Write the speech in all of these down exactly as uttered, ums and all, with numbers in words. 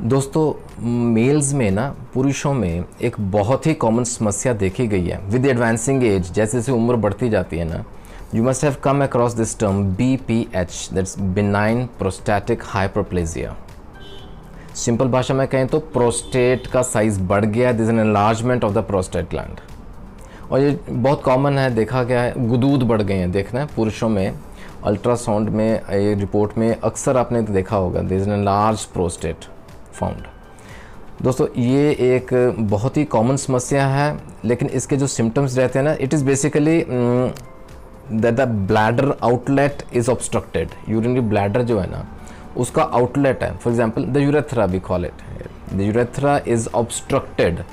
दोस्तों मेल्स में ना पुरुषों में एक बहुत ही कॉमन समस्या देखी गई है विद एडवांसिंग एज। जैसे जैसे उम्र बढ़ती जाती है ना, you must have come across this term B P H, that's benign prostatic hyperplasia. Simple भाषा में कहें तो प्रोस्टेट का साइज बढ़ गया, this an enlargement of the prostate gland. और ये बहुत कॉमन है, देखा गया है, गुदूद बढ़ गए हैं। देखना है पुरुषों में अल्ट्रासाउंड में, ये रिपोर्ट में अक्सर आपने देखा होगा, this enlarge prostate found. दोस्तों ये एक बहुत ही कॉमन समस्या है, लेकिन इसके जो सिम्टम्स रहते हैं ना, it is basically that the bladder outlet is obstructed. Urinary bladder जो है ना उसका आउटलेट है, for example the urethra we call it, the urethra is obstructed,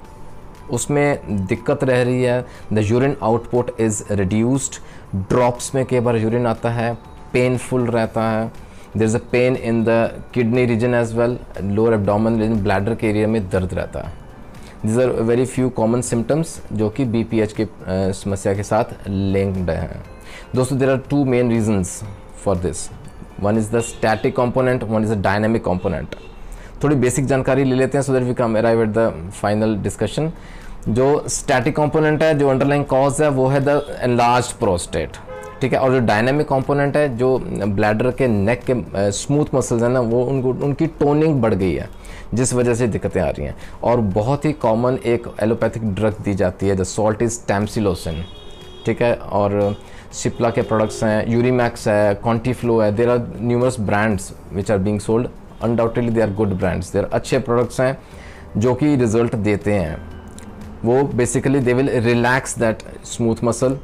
उसमें दिक्कत रह रही है। The urine output is reduced, drops में कई बार यूरिन आता है, पेनफुल रहता है, there is a pain in the kidney region as well, lower abdomen region, bladder के एरिया में दर्द रहता है। These are very few common symptoms जो कि बी पी एच की समस्या के साथ लिंक्ड हैं। दोस्तों there are two main reasons for this, one is the static component, one is the dynamic component. थोड़ी बेसिक जानकारी ले लेते हैं so that we come arrive at the final discussion. जो स्टैटिक कंपोनेंट है, जो अंडरलाइंग कॉज है, वो है द एनलार्ज्ड प्रोस्टेट, ठीक है। और जो डायनामिक कंपोनेंट है, जो ब्लैडर के नेक के स्मूथ मसल्स हैं ना, वो उनको उनकी टोनिंग बढ़ गई है, जिस वजह से दिक्कतें आ रही हैं। और बहुत ही कॉमन एक एलोपैथिक ड्रग दी जाती है, द सॉल्ट इज टैम्सिलोसिन, ठीक है। और सिप्ला के प्रोडक्ट्स हैं, यूरीमैक्स है, कॉन्टीफ्लो है, there are numerous brands which are being sold, undoubtedly they are good brands, there अच्छे प्रोडक्ट्स हैं जो कि रिजल्ट देते हैं। वो basically they will relax that smooth muscle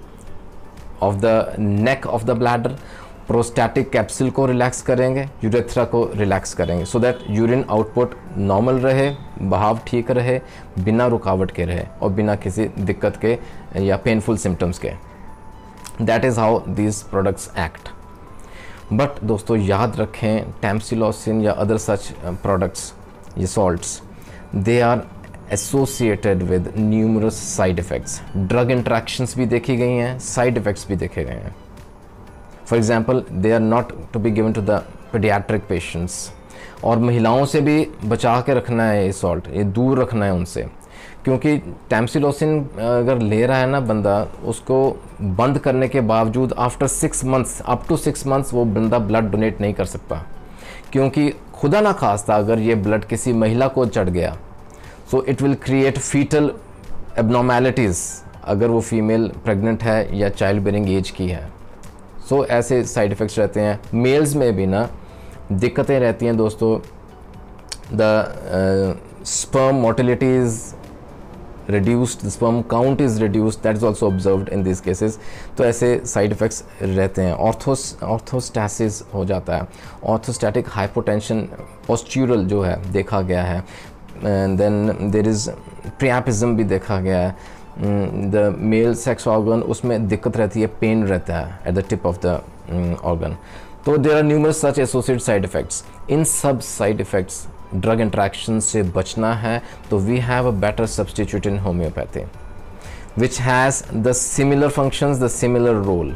of the neck of the bladder, prostatic capsule को relax करेंगे, urethra को रिलैक्स करेंगे, so that urine output normal रहे, बहाव ठीक रहे, बिना रुकावट के रहे और बिना किसी दिक्कत के या पेनफुल सिम्टम्स के। That is how these products act. But दोस्तों याद रखें, टैम्सिलोसिन या अदर सच प्रोडक्ट्स, ये salts, they are associated with numerous side effects. Drug interactions भी देखी गई हैं, साइड इफ़ेक्ट्स भी देखे गए हैं। For example they are not to be given to the paediatric patients. और महिलाओं से भी बचा के रखना है ये सॉल्ट, ये दूर रखना है उनसे, क्योंकि टैम्सिलोसिन अगर ले रहा है ना बंदा, उसको बंद करने के बावजूद after six months up to six months वो बंदा ब्लड डोनेट नहीं कर सकता, क्योंकि खुदा ना खास्ता अगर ये ब्लड किसी महिला को चढ़ गया so it will create foetal abnormalities, अगर वो फीमेल प्रेग्नेंट है या चाइल्ड बेरिंग एज की है। सो so, ऐसे साइड इफ़ेक्ट्स रहते हैं। मेल्स में भी ना दिक्कतें रहती हैं दोस्तों, the sperm motility is reduced, the sperm count is reduced, that is also observed in these cases। तो ऐसे साइड इफ़ेक्ट्स रहते हैं। ऑर्थोस ऑर्थोस्टैसिस हो जाता है, ऑर्थोस्टैटिक हाइपोटेंशन पोस्चुरल जो है देखा गया है, देन देयर इज़ प्रियापिज्म भी देखा गया है। द मेल सेक्स ऑर्गन, उसमें दिक्कत रहती है, पेन रहता है at the tip of the organ. तो there are numerous such associated side effects. इन सब साइड इफ़ेक्ट्स ड्रग इंट्रैक्शन से बचना है तो we have a better substitute in homoeopathy which has the similar functions, the similar role,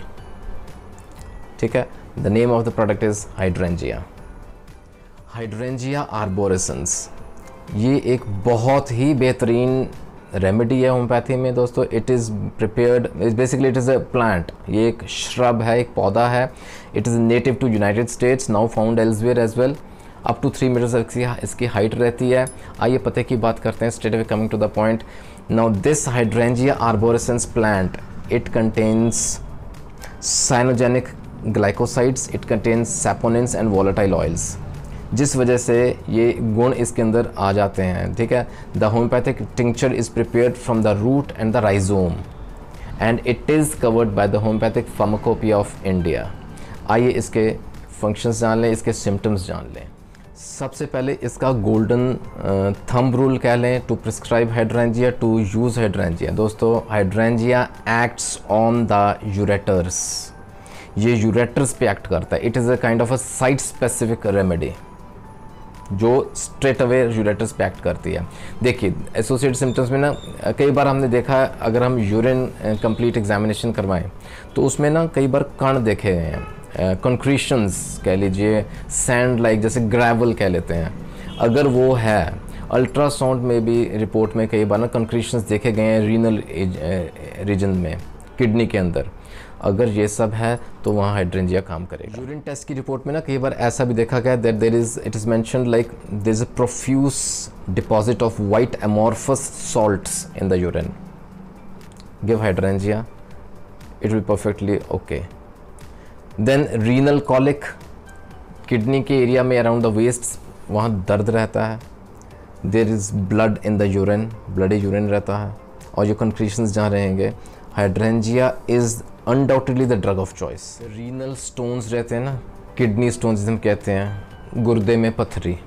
ठीक है। The name of the product is hydrangea, hydrangea arborescens. ये एक बहुत ही बेहतरीन रेमेडी है होम्योपैथी में दोस्तों। It is prepared, basically it is a plant, ये एक श्रब है, एक पौधा है। It is native to United States, now found elsewhere as well. Up to three metres इसकी इसकी हाइट रहती है। आइए पते की बात करते हैं, straight away coming to the point. Now this hydrangea arborescens plant, it contains cyanogenic glycosides, it contains saponins and volatile oils, जिस वजह से ये गुण इसके अंदर आ जाते हैं, ठीक है। The homoeopathic tincture is prepared from the root and the rhizome and it is covered by the homoeopathic pharmacopoeia of India. आइए इसके फंक्शंस जान लें, इसके सिम्टम्स जान लें। सबसे पहले इसका गोल्डन थंब रूल कह लें to prescribe hydrangea, to use hydrangea. दोस्तों hydrangea acts on the ureters, ये यूरेटर्स पे एक्ट करता है। It is a kind of a site specific remedy जो स्ट्रेट अवे यूरेटर्स पे एक्ट करती है। देखिए एसोसिएटेड सिम्टम्स में ना कई बार हमने देखा है, अगर हम यूरिन कंप्लीट एग्जामिनेशन करवाएं तो उसमें ना कई बार कण देखे हैं, कंक्रीशंस कह लीजिए, सैंड लाइक, जैसे ग्रेवल कह लेते हैं, अगर वो है, अल्ट्रासाउंड में भी रिपोर्ट में कई बार ना कंक्रीशंस देखे गए हैं रीनल रीजन में, किडनी के अंदर, अगर ये सब है तो वहाँ हाइड्रेंजिया काम करेगा। यूरिन टेस्ट की रिपोर्ट में ना कई बार ऐसा भी देखा गया that there is it is mentioned like there is a profuse deposit of white amorphous salts in the urine, give hydrangea, it will perfectly okay. Then renal colic, kidney के area में around the waist वहाँ दर्द रहता है, there is blood in the urine, bloody urine रहता है, और जो कंक्रीशंस जहाँ रहेंगे, hydrangea is undoubtedly the drug of choice. Renal stones रहते हैं ना, किडनी स्टोन्स जिसे हम कहते हैं, गुर्दे में पथरी,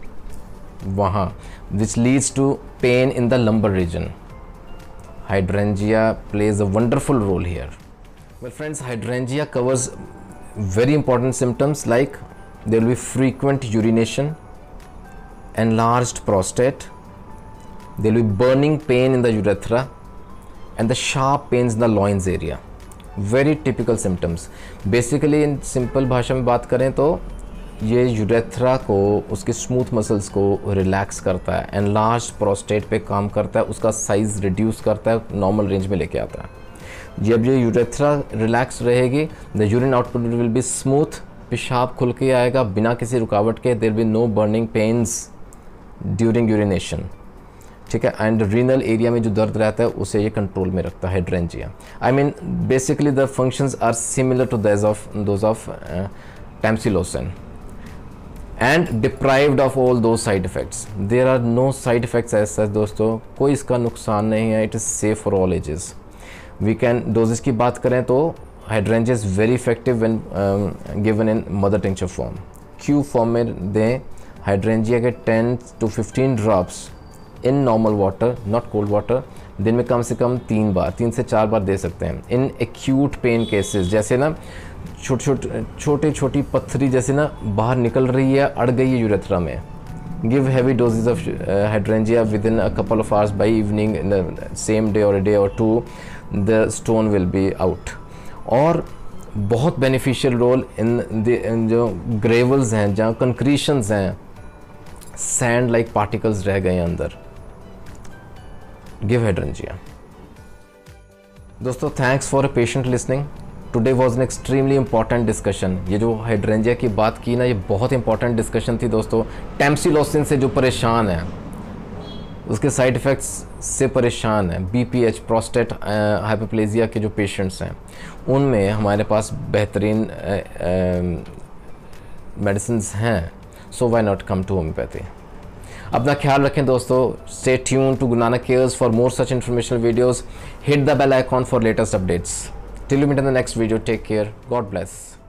वहाँ which leads to pain in the lumbar region, hydrangea plays a wonderful role here. Well friends, hydrangea covers very important symptoms like there will be frequent urination, enlarged prostate, there will be burning pain in the urethra and the sharp pains in the loins area. Very typical symptoms. Basically in simple भाषा में बात करें तो ये urethra को, उसके smooth muscles को relax करता है, enlarged prostate पे काम करता है, उसका साइज रिड्यूस करता है, नॉर्मल रेंज में लेके आता है। जब ये यूरेथ्रा रिलैक्स रहेगी, the urine output will be smooth, पेशाब खुल के आएगा बिना किसी रुकावट के, there be no burning pains during urination, ठीक है। एंड रीनल एरिया में जो दर्द रहता है उसे ये कंट्रोल में रखता है hydrangea. I mean basically the functions are similar to those of those of tamsulosin and deprived of all those side effects. There are no side effects as such दोस्तों, कोई इसका नुकसान नहीं है, it is safe for all ages. We can doses की बात करें तो hydrangea is very effective when given in mother tincture form. Q form में दें हाइड्रेंजिया के ten to fifteen drops in normal water, not cold water, दिन में कम से कम तीन बार, तीन से चार बार दे सकते हैं। इन एक्यूट पेन केसेस, जैसे ना छोटे छोटे छोटी छोटी पत्थरी जैसे ना बाहर निकल रही है, अड़ गई है यूरेथ्रा में, give heavy doses of uh, hydrangea within a couple of hours by evening in the same day or a day or two, the stone will be out. और बहुत beneficial role in the in जो gravels हैं, जहाँ concretions हैं, sand like particles रह गए अंदर, give hydrangea. दोस्तों, thanks for a patient listening. Today was an extremely important discussion. ये जो हाइड्रेंजिया की बात की ना, ये बहुत इंपॉर्टेंट डिस्कशन थी दोस्तों। टैमसिलोसिन से जो परेशान है, उसके साइड इफ़ेक्ट्स से परेशान है, बीपीएच, प्रोस्टेट हाइपरप्लेजिया के जो पेशेंट्स हैं, उनमें हमारे पास बेहतरीन मेडिसिन्स हैं। सो why not come to homeopathy. अपना ख्याल रखें दोस्तों। Stay tune to Guru Nanak cares for more such informational videos. Hit the bell icon for latest updates. Till we meet in the next video, take care. God bless.